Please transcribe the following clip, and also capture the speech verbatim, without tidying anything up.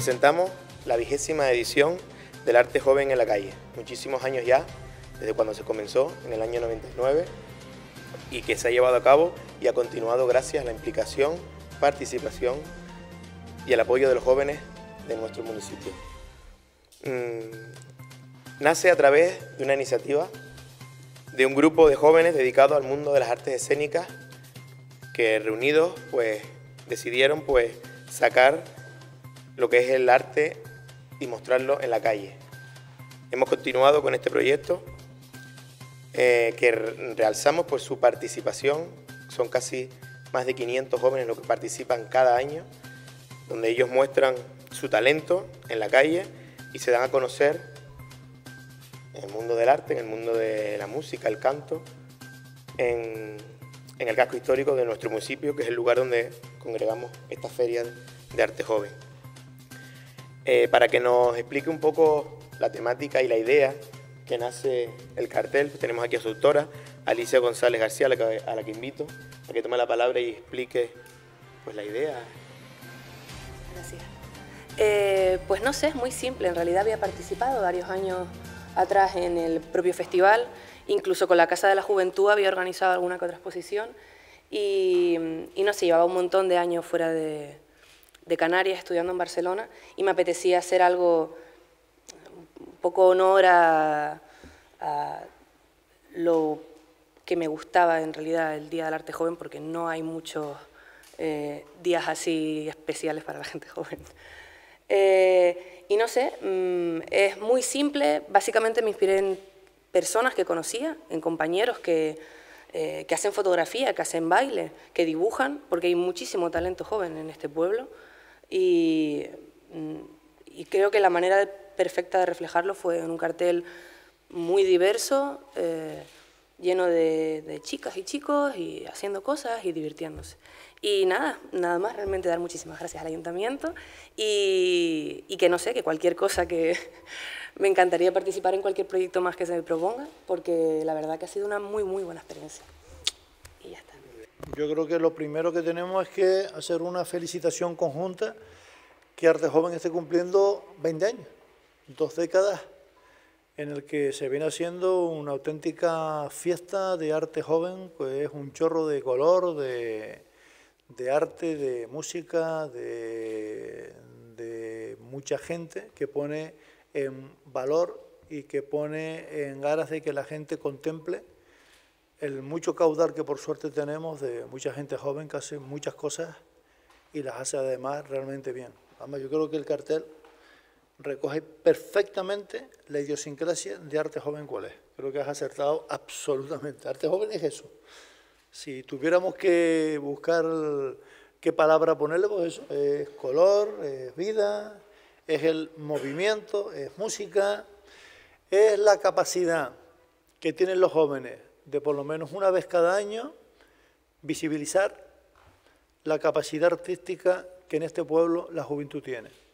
presentamos la vigésima edición del Arte Joven en la Calle. Muchísimos años ya, desde cuando se comenzó, en el año noventa y nueve, y que se ha llevado a cabo y ha continuado gracias a la implicación, participación y el apoyo de los jóvenes de nuestro municipio. Mm, nace a través de una iniciativa de un grupo de jóvenes dedicados al mundo de las artes escénicas que reunidos pues, decidieron pues, sacar lo que es el arte y mostrarlo en la calle. Hemos continuado con este proyecto eh, que realzamos por su participación. Son casi más de quinientos jóvenes los que participan cada año, donde ellos muestran su talento en la calle y se dan a conocer en el mundo del arte, en el mundo de la música, el canto, en, en el casco histórico de nuestro municipio, que es el lugar donde congregamos esta feria de arte joven. Eh, para que nos explique un poco la temática y la idea que nace el cartel, pues tenemos aquí a su autora, Alicia González García, a la que, a la que invito a que tome la palabra y explique pues, la idea. Gracias. Eh, pues no sé, es muy simple. En realidad había participado varios años atrás en el propio festival, incluso con la Casa de la Juventud había organizado alguna que otra exposición y, y no sé, llevaba un montón de años fuera de, de Canarias estudiando en Barcelona y me apetecía hacer algo un poco honor a, a lo que me gustaba en realidad el Día del Arte Joven, porque no hay muchos eh, días así especiales para la gente joven. Eh, y no sé, mmm, es muy simple, básicamente me inspiré en personas que conocía, en compañeros que, eh, que hacen fotografía, que hacen baile, que dibujan, porque hay muchísimo talento joven en este pueblo y, y creo que la manera perfecta de reflejarlo fue en un cartel muy diverso, eh, lleno de, de chicas y chicos y haciendo cosas y divirtiéndose. Y nada, nada más, realmente dar muchísimas gracias al Ayuntamiento y, y que no sé, que cualquier cosa que me encantaría participar en cualquier proyecto más que se me proponga, porque la verdad que ha sido una muy, muy buena experiencia. Y ya está. Yo creo que lo primero que tenemos es que hacer una felicitación conjunta, que Arte Joven esté cumpliendo veinte años, dos décadas, en el que se viene haciendo una auténtica fiesta de arte joven, pues es un chorro de color, de, de arte, de música, de, de mucha gente que pone en valor y que pone en aras de que la gente contemple el mucho caudal que por suerte tenemos de mucha gente joven que hace muchas cosas y las hace además realmente bien. Además, yo creo que el cartel recoge perfectamente la idiosincrasia de Arte Joven cuál es. Creo que has acertado absolutamente. Arte Joven es eso. Si tuviéramos que buscar qué palabra ponerle, pues eso, es color, es vida, es el movimiento, es música, es la capacidad que tienen los jóvenes de por lo menos una vez cada año visibilizar la capacidad artística que en este pueblo la juventud tiene.